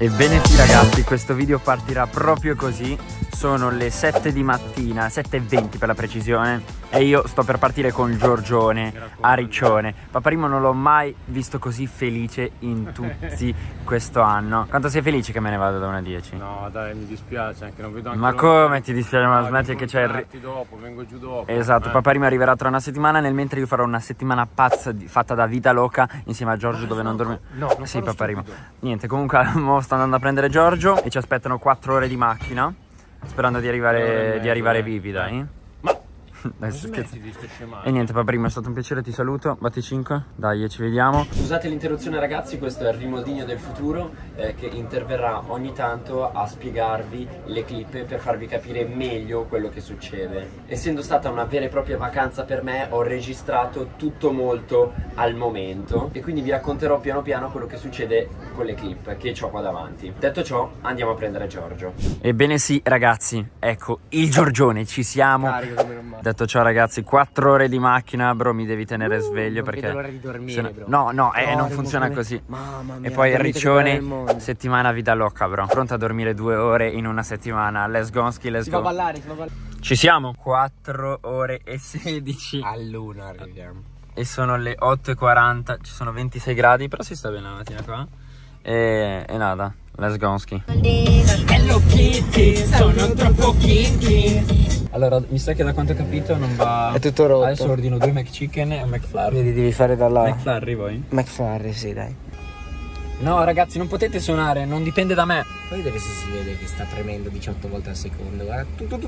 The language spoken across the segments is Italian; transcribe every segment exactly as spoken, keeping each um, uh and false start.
Ebbene sì ragazzi, questo video partirà proprio così. Sono le sette di mattina, sette e venti per la precisione, e io sto per partire con Giorgione a Riccione. Paparimo non l'ho mai visto così felice in tutti questo anno. Quanto sei felice che me ne vado da una a dieci? No dai, mi dispiace, anche non vedo anche. Ma come ti dispiace? Ma smetti che c'è il... dopo, vengo giù dopo. Esatto, eh. Paparimo arriverà tra una settimana, nel mentre io farò una settimana pazza di, fatta da vita loca insieme a Giorgio, dove non dormo. No, non sì, Paparimo. stupido. Niente, comunque mo sto andando a prendere Giorgio e ci aspettano quattro ore di macchina, sperando di arrivare, di arrivare vivi, dai. Ma Dai, smetti di ste scemate. e niente Paparimo, è stato un piacere, ti saluto, batti cinque, dai, ci vediamo. Scusate l'interruzione ragazzi, questo è il Rimodino del futuro eh, che interverrà ogni tanto a spiegarvi le clip per farvi capire meglio quello che succede. Essendo stata una vera e propria vacanza per me, ho registrato tutto molto al momento e quindi vi racconterò piano piano quello che succede con le clip che ho qua davanti. Detto ciò, andiamo a prendere Giorgio. Ebbene sì ragazzi, ecco il Giorgione, ci siamo. Carico come non male. Detto ciò ragazzi, quattro ore di macchina, bro, mi devi tenere Uh, sveglio non perché vedo l'ora di dormire, se no... bro. no no eh, No, non devo funziona fare- così. Mamma mia, E poi dormite più bella del Riccione, mondo. settimana vita loca, bro. Pronto a dormire due ore in una settimana. Let's go ski, let's Si go. va a ballare, si va a ballare. Ci siamo. Quattro ore e sedici All'una arriviamo. e sono le otto e quaranta. Ci sono ventisei gradi, però si sta bene la mattina qua. E, e nada, let's go ski. Hello Kitty, sono troppo kinky. Allora, mi sa che da quanto ho capito non va. È tutto rotto. Adesso ordino due McChicken e un McFlurry. Vedi, devi fare da là. McFlurry voi? McFlurry, sì, dai. No ragazzi, non potete suonare, non dipende da me. Poi vedere se si vede che sta premendo diciotto volte al secondo. Guarda.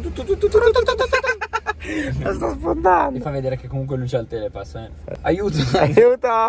La sto Mi sfondando. fa vedere che comunque lui c'ha il telepass, eh. Aiuto! Aiuto!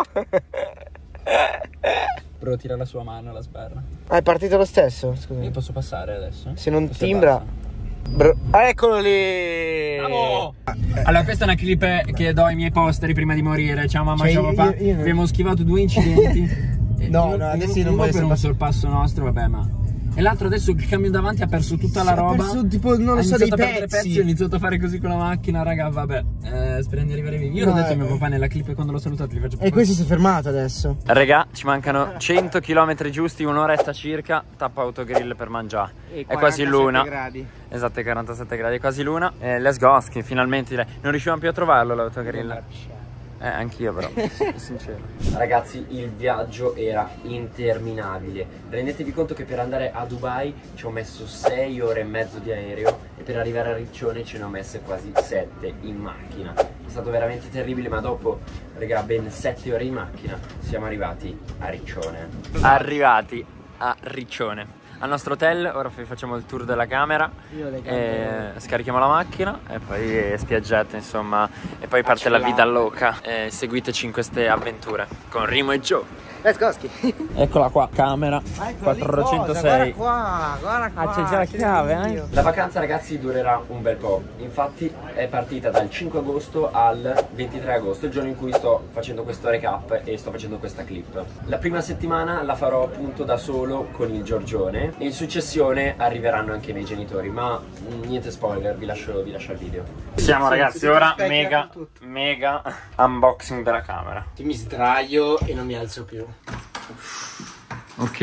Bro, tira la sua mano alla sbarra. Ah, è partito lo stesso? Scusa. Io posso passare adesso? Se non Questo è timbra. basta. Bro. Ah, eccolo lì! Allora, questa è una clip che do ai miei posteri prima di morire. Ciao mamma, Cioè, ciao papà. io- io non- Abbiamo schivato due incidenti. No, Uno- no, adesso uno- io non uno voglio per un sapere. sorpasso nostro, vabbè, ma. E l'altro adesso il camion davanti ha perso tutta la Ha roba. perso, tipo, non lo ha so, iniziato dei a perdere pezzi. pezzi. Ho iniziato a fare così con la macchina, raga, vabbè. Eh, speriamo di arrivare vivi. Io l'ho No, detto a mio eh. papà nella clip e quando l'ho salutato gli faccio. E questo si è fermato adesso. Raga, ci mancano cento chilometri giusti, un'oretta circa, tappa autogrill per mangiare. È quasi l'una. Gradi. Esatto, è quarantasette gradi, è quasi l'una. Eh, let's go, ski, finalmente direi. Non riuscivamo più a trovarlo l'autogrill. Eh, anch'io però, sincero. Ragazzi, il viaggio era interminabile. Rendetevi conto che per andare a Dubai ci ho messo sei ore e mezzo di aereo e per arrivare a Riccione ce ne ho messe quasi sette in macchina. È stato veramente terribile, ma dopo, raga, ben sette ore in macchina siamo arrivati a Riccione. Arrivati a Riccione, al nostro hotel. Ora vi facciamo il tour della camera, Io le e scarichiamo la macchina e poi spiaggetta, insomma, e poi parte la vita loca. E seguiteci in queste avventure con Rimo e Joe. Let's go, ski. Eccola qua, camera quattrocentosei. Guarda qua, guarda qua. Ah, c'è già la chiave, eh? La vacanza ragazzi durerà un bel po', infatti è partita dal cinque agosto al ventitré agosto, il giorno in cui sto facendo questo recap e sto facendo questa clip. La prima settimana la farò appunto da solo con il Giorgione e in successione arriveranno anche i miei genitori, ma mm, niente spoiler, vi lascio, vi lascio il video. Siamo ragazzi, ora specchia mega, con tutto. mega unboxing della camera. Mi sdraio e non mi alzo più. Ok.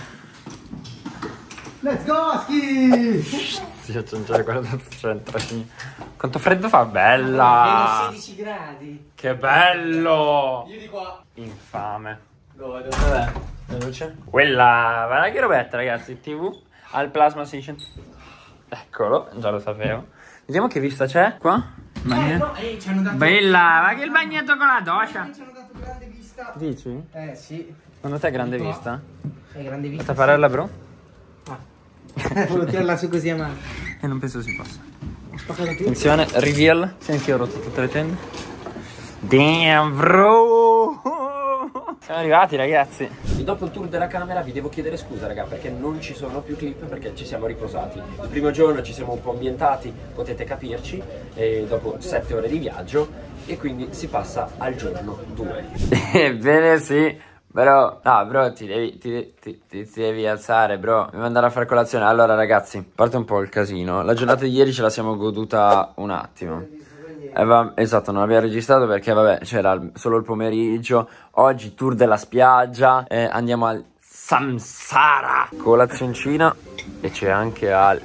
Let's go, ski! Si aggiunge guarda, quanto freddo fa, bella! sedici gradi. Che bello! Io di qua. Infame. Godo. Vabbè, la luce. Quella, guarda che robetta ragazzi, tivù al plasma seicento. Eccolo, già lo sapevo. Vediamo che vista c'è qua. Eh, no, eh, ci hanno dato... Bella, ma che il bagnetto con la doccia. Ci hanno dato grande vista. Dici? Eh, sì. Secondo te è grande Qua. vista? È grande vista. Questa parella bro? Ah. Volevo tirarla su così a mano. E non penso si possa. Ho spaccato tutto. Attenzione, reveal. Sì, anch'io ho rotto tutte le tende. Damn bro. Siamo arrivati ragazzi. E dopo il tour della camera vi devo chiedere scusa raga, perché non ci sono più clip perché ci siamo riposati. Il primo giorno ci siamo un po' ambientati, potete capirci, e dopo sette ore di viaggio, e quindi si passa al giorno due. Ebbene sì, bro. No bro, ti devi, ti, ti, ti, ti devi alzare bro. Devo andare a fare colazione. Allora ragazzi, parte un po' il casino. La giornata di ieri ce la siamo goduta un attimo. Eh, va, esatto, non abbiamo registrato perché vabbè c'era solo il pomeriggio. Oggi tour della spiaggia, eh, andiamo al Samsara. Colazioncina. E c'è anche Ale.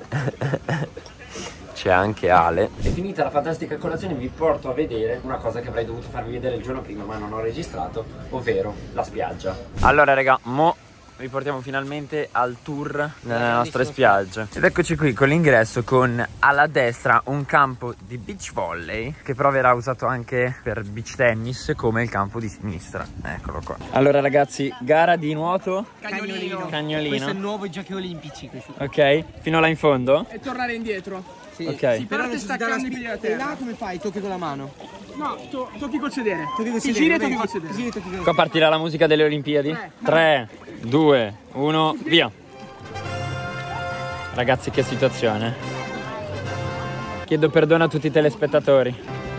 C'è anche Ale. E finita la fantastica colazione vi porto a vedere una cosa che avrei dovuto farvi vedere il giorno prima ma non ho registrato, ovvero la spiaggia. Allora raga, mo vi portiamo finalmente al tour nelle nostre spiagge. Ed eccoci qui con l'ingresso con alla destra un campo di beach volley, che però verrà usato anche per beach tennis, come il campo di sinistra. Eccolo qua. Allora ragazzi, gara di nuoto Cagnolino. Cagnolino. Questo è il nuovo giochi olimpici. Questi. Ok, fino là in fondo. E tornare indietro. Sì. Ok. Si parte staccando i piedi da E terra. là come fai? Tocchi con la mano. No, to tocchi col sedere. Tocchi col Ti sedere, giri e vabbè, tocchi col ti- sedere. ti giri e tocchi col Qua partirà la musica delle Olimpiadi. tre, due, uno, via. Ragazzi, che situazione. Chiedo perdono a tutti i telespettatori.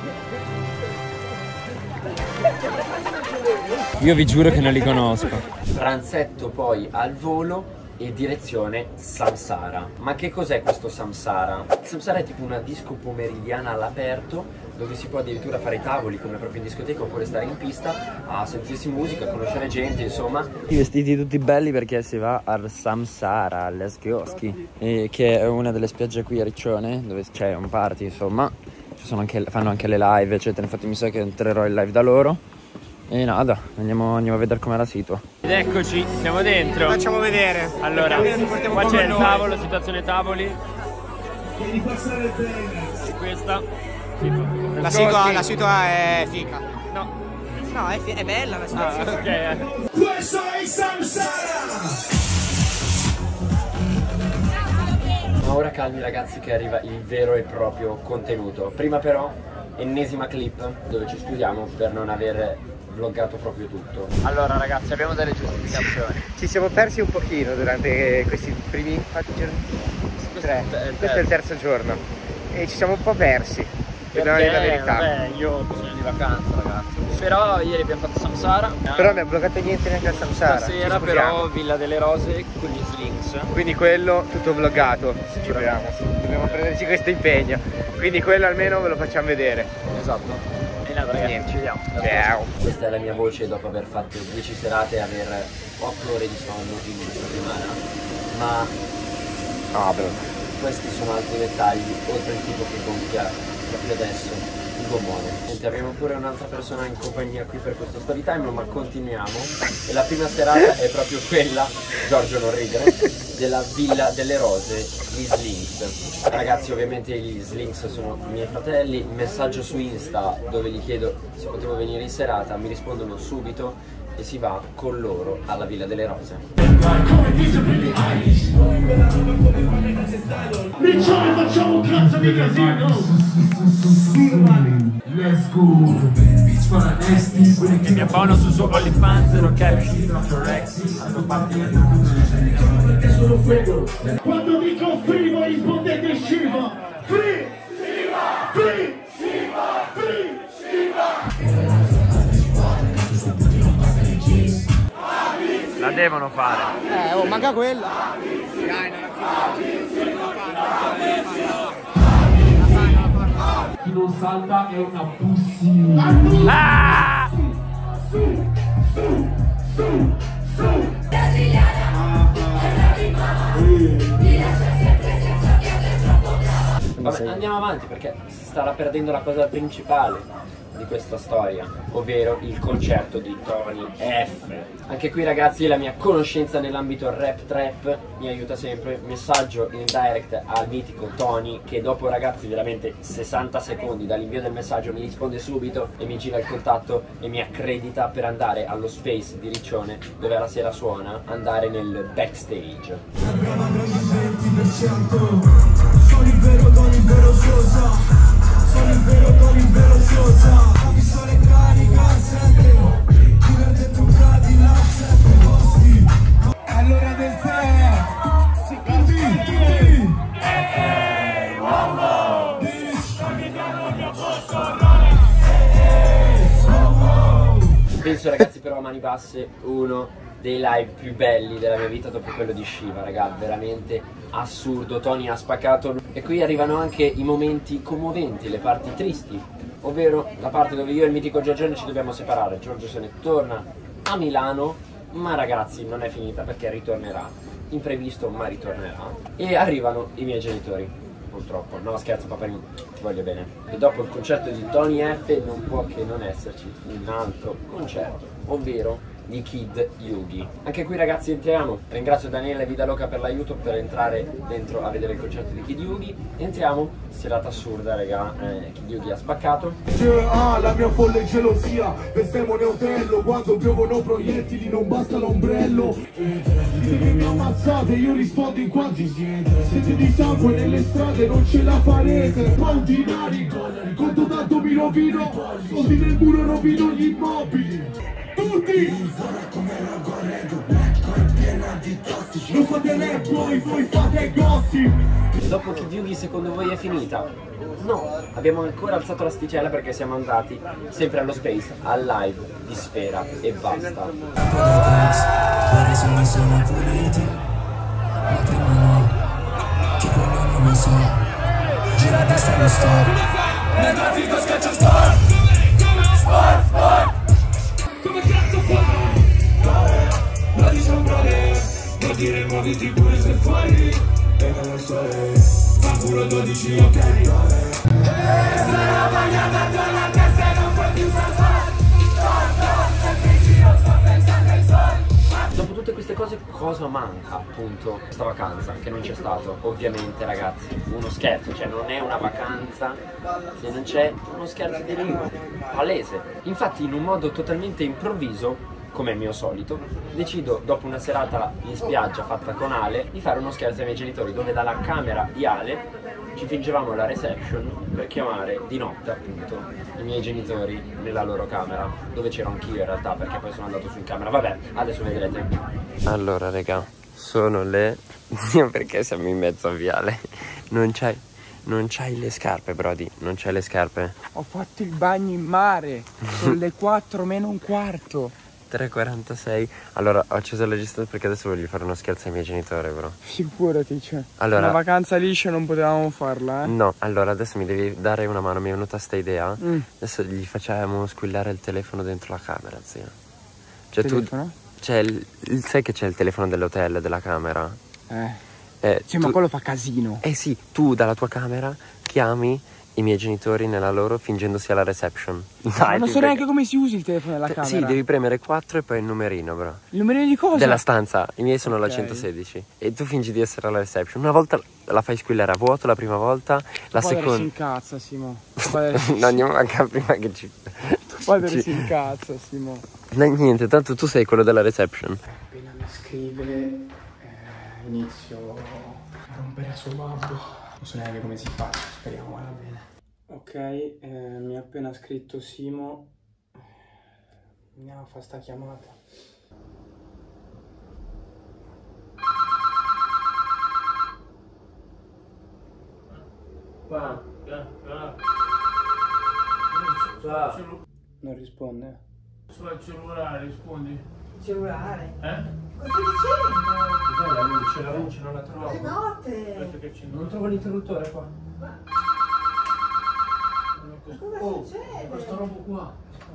Io vi giuro che non li conosco. Pranzetto poi al volo e direzione Samsara. Ma che cos'è questo Samsara? Samsara è tipo una disco pomeridiana all'aperto dove si può addirittura fare i tavoli come proprio in discoteca oppure stare in pista a sentirsi musica, a conoscere gente, insomma. I vestiti tutti belli perché si va al Samsara, all'Eschioschi, e che è una delle spiagge qui a Riccione dove c'è un party, insomma. Ci sono anche, fanno anche le live eccetera. Infatti mi sa che entrerò in live da loro. E nada, andiamo, andiamo a vedere com'è la situa. Ed eccoci, siamo dentro. Facciamo vedere. Allora, qua c'è il tavolo, situazione tavoli. Questa. La situa, la situa è fica. No. No, è, è bella la Ah, situazione. ok. eh. Questo è il Samsara. Ma ora calmi ragazzi che arriva il vero e proprio contenuto. Prima però, ennesima clip dove ci scusiamo per non aver vloggato proprio tutto. Allora ragazzi, abbiamo delle giustificazioni. Ci siamo persi un pochino durante questi primi quattro giorni. Tre. Questo è il terzo giorno. E ci siamo un po' persi. Dobbiamo dire la verità. Vabbè, io ho bisogno di vacanza ragazzi. Però ieri abbiamo fatto Samsara. Però non abbiamo bloccato niente neanche al Samsara. Stasera ci però Villa delle Rose con gli slings. Quindi quello tutto vloggato. Ci proviamo. Dobbiamo prenderci questo impegno. Quindi quello almeno ve lo facciamo vedere. Esatto. E nada ragazzi, Niente. ci vediamo. Ciao. Questa è la mia voce dopo aver fatto dieci serate e aver otto ore di sonno in una settimana. Ma Ah, però. questi sono altri dettagli, oltre il tipo che gonfia proprio adesso il gommone. Senti, abbiamo pure un'altra persona in compagnia qui per questo story time, ma continuiamo. E la prima serata è proprio quella, Giorgio non ridere, della Villa delle Rose, gli Slings. Ragazzi, ovviamente gli Slings sono i miei fratelli. Messaggio su Insta dove gli chiedo se potevo venire in serata, mi rispondono subito e si va con loro alla Villa delle Rose. Riccione, facciamo un cazzo di casino. Let's go. Che mi abbono su suo OnlyFans, non capisci troppo Rex. Quando dico free voi rispondete Shiva. Free, Shiva, free, Shiva, free, Shiva. La devono fare. Eh, oh, manca quella. Chi non salta è una pussy. Ah! Vabbè, andiamo avanti perché si starà perdendo la cosa principale di questa storia, ovvero il concerto di Tony F. Anche qui ragazzi la mia conoscenza nell'ambito rap trap mi aiuta sempre. Messaggio in direct al mitico Tony che dopo ragazzi veramente sessanta secondi dall'invio del messaggio mi risponde subito e mi gira il contatto e mi accredita per andare allo Space di Riccione dove la sera suona, andare nel backstage. Sono il vero Don, il vero Sosa. Sono il vero Don, il vero Sosa. La pistola è carica sempre. Killer dentro un Cadillac, sempre posti. Allora del tè. Si così, tutti. Ehi, uomo. Bitch. Penso ragazzi però a mani basse uno dei live più belli della mia vita dopo quello di Shiva, raga, veramente assurdo. Tony ha spaccato e qui arrivano anche i momenti commoventi, le parti tristi, ovvero la parte dove io e il mitico Giorgione ci dobbiamo separare. Giorgio se ne torna a Milano, Ma ragazzi, non è finita perché ritornerà. Imprevisto, ma ritornerà. E arrivano i miei genitori, purtroppo. No, scherzo, papà, ti voglio bene. E dopo il concerto di Tony F non può che non esserci un altro concerto, ovvero di Kid Yugi. Anche qui ragazzi entriamo. Ringrazio Daniele Vida Loca per l'aiuto per entrare dentro a vedere il concerto di Kid Yugi. Entriamo, serata assurda raga, eh, Kid Yugi ha spaccato. Ah, la mia folle gelosia, vestemone hotello, quando piovono proiettili non basta l'ombrello. Dite che mi ammazzate, io rispondo in quanti siete. Siete di sangue nelle strade, non ce la farete. Quanti dinari, conto tanto mi rovino, soldi nel muro rovino gli immobili. Tutti! Lo fate rap, voi, voi fate gossip. Dopo Kid Yugi secondo voi è finita? No, abbiamo ancora alzato l'asticella perché siamo andati sempre allo Space, al live di Sfera e basta. Ora sono sono puliti, ma prima no, che quello non lo so. Gira a destra lo stop, nel traffico scaccia sport, sport, sport. Come cazzo fai? Lo diciamo brother, vuol dire muoviti pure se fuori. E non lo so, fa culo dodici, ok. Sarà bagnata attorno a testa e non puoi più salvare. Sempre in giro, sto pensando ai soldi. Dopo tutte queste cose cosa manca appunto questa vacanza che non c'è stato? Ovviamente ragazzi, uno scherzo, cioè non è una vacanza se non c'è uno scherzo di lingua, palese. Infatti in un modo totalmente improvviso, come è mio solito, decido dopo una serata in spiaggia fatta con Ale di fare uno scherzo ai miei genitori dove dalla camera di Ale ci fingevamo la reception per chiamare di notte appunto i miei genitori nella loro camera, dove c'ero anch'io in realtà perché poi sono andato su in camera, vabbè, adesso vedrete. Allora raga, sono le... perché siamo in mezzo a viale, non c'hai... Non c'hai le scarpe, Brody, non c'hai le scarpe. Ho fatto il bagno in mare, sono le quattro meno un quarto. tre e quarantasei. Allora ho acceso la registrazione perché adesso voglio fare uno scherzo ai miei genitori, bro. Figurati, cioè. Allora, una vacanza liscia non potevamo farla, eh? No, allora adesso mi devi dare una mano, mi è venuta sta idea. Mm. Adesso gli facciamo squillare il telefono dentro la camera, zio. Cioè telefono? tu... C'è il, il... Sai che c'è il telefono dell'hotel, della camera? Eh. Eh, sì, tu... ma quello fa casino. Eh sì, tu dalla tua camera chiami i miei genitori nella loro fingendo sia la reception. Dai, ma non so neanche come si usi il telefono della camera. Sì, devi premere quattro e poi il numerino, bro. Il numerino di cosa? Della stanza. I miei sono okay. La centosedici. E tu fingi di essere alla reception. Una volta la fai squillare a vuoto la prima volta, la seconda... Tuo padre si incazza, Simo. No, andiamo manca prima che ci... Tuo padre ci... si incazza, Simo. No, niente, tanto tu sei quello della reception. Appena mi scrive, eh, inizio a rompere a suo babbo. Non so neanche come si fa, speriamo vada bene. Ok, eh, mi ha appena scritto Simo. Andiamo a fare sta chiamata. Pa, eh, eh. Non risponde. Sul cellulare rispondi. Cellulare? Eh? Cosa stai dicendo? Dai, la luce, la luce non la trovo. Che notte! Aspetta che ci... Non trovo l'interruttore qua. Ma cosa Oh, succede? questo robo qua.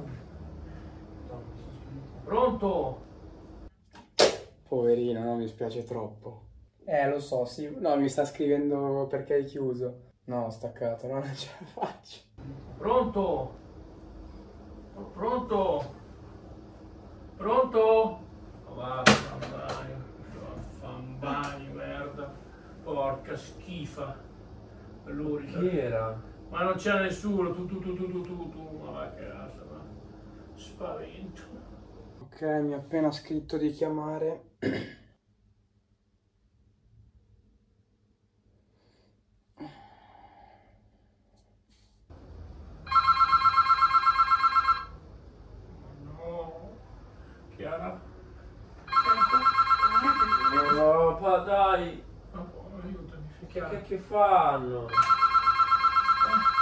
Pronto? Poverino, no, mi spiace troppo. Eh, lo so, sì. No, mi sta scrivendo perché hai chiuso. No, ho staccato, no, non ce la faccio. Pronto? Pronto? Pronto? Oh, vaffanbagno, vaffanbagno, merda. Porca schifa. Allora, Chi era? ma non c'era nessuno, tu tu tu tu tu tu tu, ma va che casa, ma spavento. Ok, mi ha appena scritto di chiamare. No, Chiara? No, pa, dai. Aiutami, Che cacchio fanno?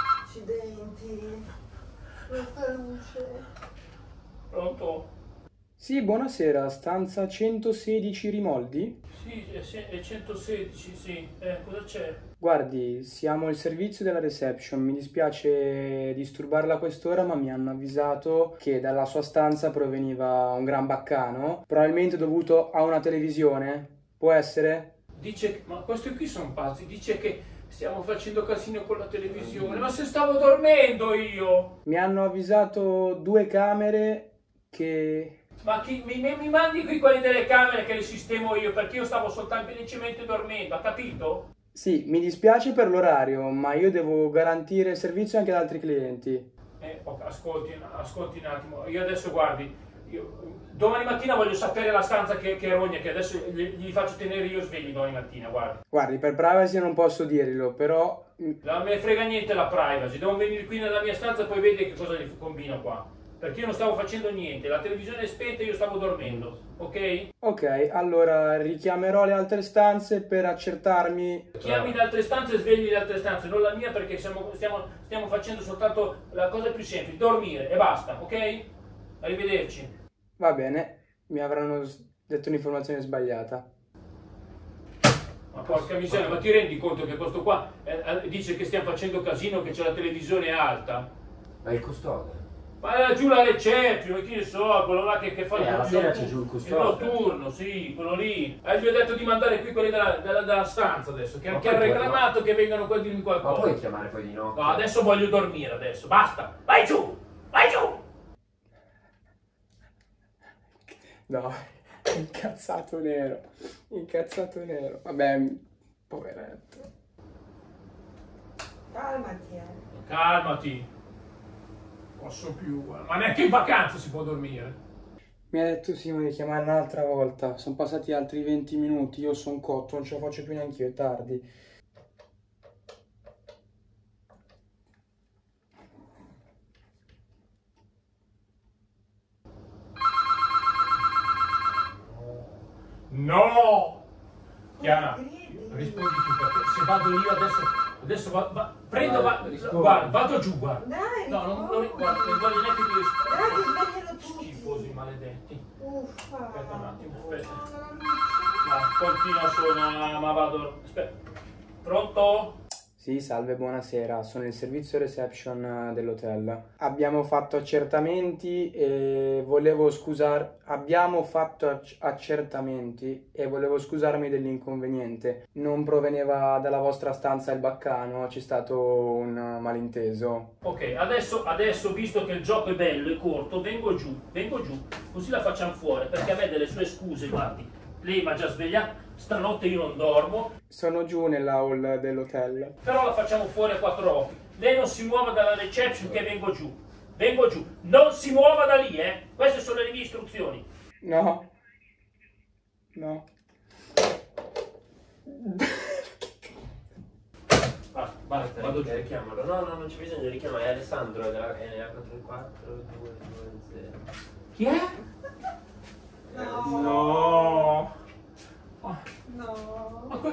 Accidenti. Questa luce. Pronto? Sì, buonasera, stanza centosedici Rimoldi? Sì, è centosedici, sì. Eh, cosa c'è? Guardi, siamo il servizio della reception, mi dispiace disturbarla a quest'ora, ma mi hanno avvisato che dalla sua stanza proveniva un gran baccano, probabilmente dovuto a una televisione, può essere? Dice, ma questi qui sono pazzi, dice che stiamo facendo casino con la televisione, ma se stavo dormendo io! Mi hanno avvisato due camere che... Ma chi, mi, mi mandi qui quelli delle camere che le sistemo io, perché io stavo soltanto semplicemente dormendo, ha capito? Sì, mi dispiace per l'orario, ma io devo garantire servizio anche ad altri clienti. Eh, ok, ascolti, ascolti un attimo, io adesso guardi, io, domani mattina voglio sapere la stanza che, che rogna, che adesso gli, gli faccio tenere io svegli domani mattina, guardi. Guardi, per privacy non posso dirglielo, però... Non me ne frega niente la privacy, devo venire qui nella mia stanza e poi vedi che cosa gli combino qua. Perché io non stavo facendo niente, la televisione è spenta e io stavo dormendo, ok? Ok, allora richiamerò le altre stanze per accertarmi... Chiami le altre stanze e svegli le altre stanze, non la mia perché siamo, stiamo, stiamo facendo soltanto la cosa più semplice, dormire e basta, ok? Arrivederci. Va bene, mi avranno detto un'informazione sbagliata. Ma porca miseria, ma ti rendi conto che questo qua eh, dice che stiamo facendo casino, che c'è la televisione alta? Ma il custode? Ma era giù la reception, chi ne so, quello là che, che fa eh, il, la sera c'è giù il custode. il notturno, sì, quello lì. E eh, gli ho detto di mandare qui quelli della, della, della stanza adesso, che, che ha reclamato no. Che vengano qua a dirmi qualcosa. Ma puoi chiamare poi di notte? No, adesso voglio dormire adesso, basta, vai giù, vai giù! No, incazzato nero, incazzato nero, vabbè, poveretto. Calmati, eh. Calmati. Posso più, ma neanche in vacanza si può dormire. Mi ha detto Simo di chiamare un'altra volta, sono passati altri venti minuti, io sono cotto, non ce la faccio più neanche io, è tardi. No! Chiara, rispondi tu, perché se vado io adesso, adesso va, va, prendo, va, guarda, vado giù, guarda. Dai, no, non, non, guarda, non voglio neanche di rispondere. Dai, ti svegliano tutti. Schifosi maledetti. Uffa. Aspetta un attimo, aspetta. No, continua a suonare, ma vado, aspetta. Pronto? Sì, salve, buonasera, sono il servizio reception dell'hotel. Abbiamo fatto accertamenti e volevo scusar... Abbiamo fatto accertamenti e volevo scusarmi dell'inconveniente. Non proveneva dalla vostra stanza il baccano, c'è stato un malinteso. Ok, adesso, adesso visto che il gioco è bello e corto, vengo giù, vengo giù, così la facciamo fuori, perché a me delle sue scuse, guardi. Lei mi ha già svegliato, stanotte io non dormo. Sono giù nella hall dell'hotel. Però la facciamo fuori a quattro occhi. Lei non si muova dalla reception che vengo giù. Vengo giù. Non si muova da lì, eh. Queste sono le mie istruzioni. No. No. Basta, basta, vado giù. Richiamalo. No, no, non c'è bisogno di richiamare. È Alessandro, è della quattro quattro due due zero. Chi è? No. No. No. Ma que...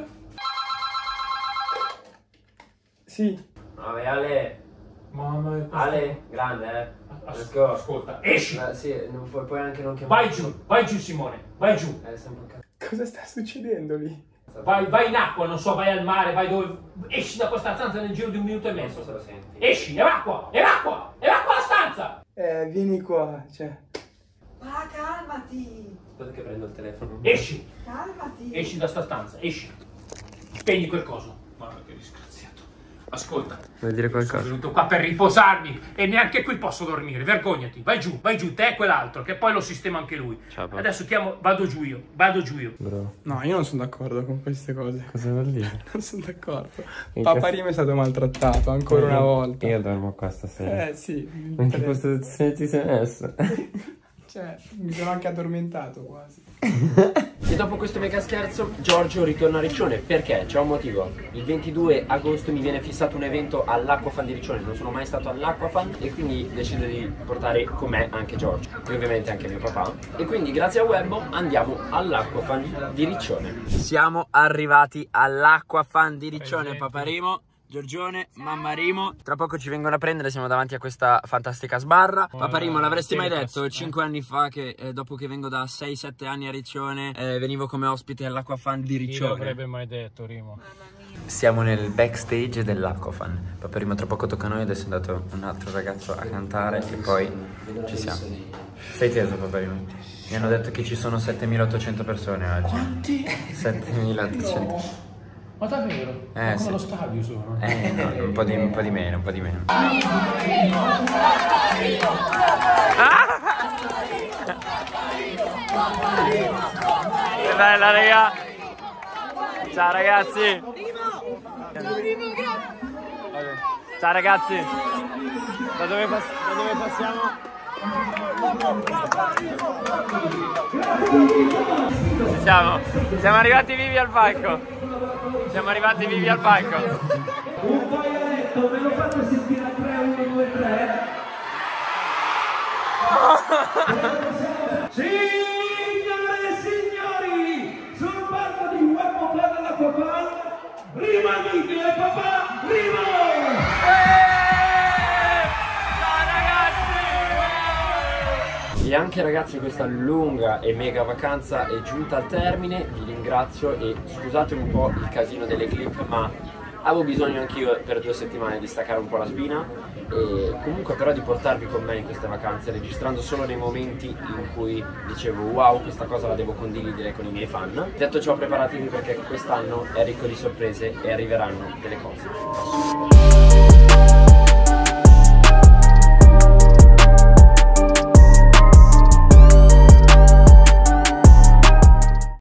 Sì. Vabbè, Ale. Mamma, Ale, grande, eh. As ascolta, esci. Ma, sì, non puoi, puoi anche non chiamare. Vai giù, vai giù Simone, vai giù. Eh, sempre un cazzo. Cosa sta succedendo lì? Vai, vai in acqua, non so, vai al mare, vai dove... Esci da questa stanza nel giro di un minuto e mezzo. Se lo senti. Esci, evacua, evacua, evacua la stanza. Eh, vieni qua, cioè... Ma calmati. Aspetta che prendo il telefono. Esci. Calmati. Esci da sta stanza, esci. Spegni quel coso. Guarda che disgraziato. Ascolta. Vuoi dire qualcosa? Sono venuto qua per riposarmi e neanche qui posso dormire. Vergognati. Vai giù, vai giù, te e quell'altro, che poi lo sistema anche lui. Ciao, papà. Adesso chiamo, vado giù io, vado giù io. Bro. No, io non sono d'accordo con queste cose. Cosa vuol dire? Non sono d'accordo. In Paparino è stato maltrattato ancora una volta. Io dormo qua stasera. Eh sì. In che posizione ti sei messo? Cioè, mi sono anche addormentato quasi. E dopo questo mega scherzo, Giorgio ritorna a Riccione. Perché? C'è un motivo. Il ventidue agosto mi viene fissato un evento all'Acquafan di Riccione. Non sono mai stato all'Acquafan e quindi decido di portare con me anche Giorgio e ovviamente anche mio papà. E quindi grazie a Webbo andiamo all'Acquafan di Riccione. Siamo arrivati all'Acquafan di Riccione, Paparimo. Giorgione, mamma Rimo. Tra poco ci vengono a prendere, siamo davanti a questa fantastica sbarra. Papà Rimo, l'avresti mai detto cinque anni fa che eh, dopo che vengo da sei sette anni a Riccione eh, venivo come ospite all'Acquafan di Riccione? Chi l'avrebbe mai detto, Rimo? Siamo nel backstage dell'Acquafan. Papà Rimo, tra poco tocca a noi, adesso è andato un altro ragazzo a cantare e poi ci siamo. Stai teso, Papà Rimo? Mi hanno detto che ci sono settemilaottocento persone oggi. Quanti? settemilaottocento. Ma davvero? Eh, ma come sì. Lo stadio sono? Eh, no, un po' di, un po' di meno, un po' di meno. Ah! Che bella, raga! Ciao ragazzi! Ciao ragazzi! Da dove, pass da dove passiamo? Ci siamo! Siamo arrivati vivi al palco! Siamo arrivati vivi al palco! Un paioletto, me lo fate sentire a tre, uno, due, tre? Signore e signori, sul palco di Uomo per l'Acquafan, Rimo Amico e papà Rimo! E anche ragazzi, questa lunga e mega vacanza è giunta al termine, vi ringrazio e scusatemi un po' il casino delle clip, ma avevo bisogno anch'io per due settimane di staccare un po' la spina e comunque però di portarvi con me in queste vacanze, registrando solo nei momenti in cui dicevo wow, questa cosa la devo condividere con i miei fan. Detto ciò, preparatevi perché quest'anno è ricco di sorprese e arriveranno delle cose.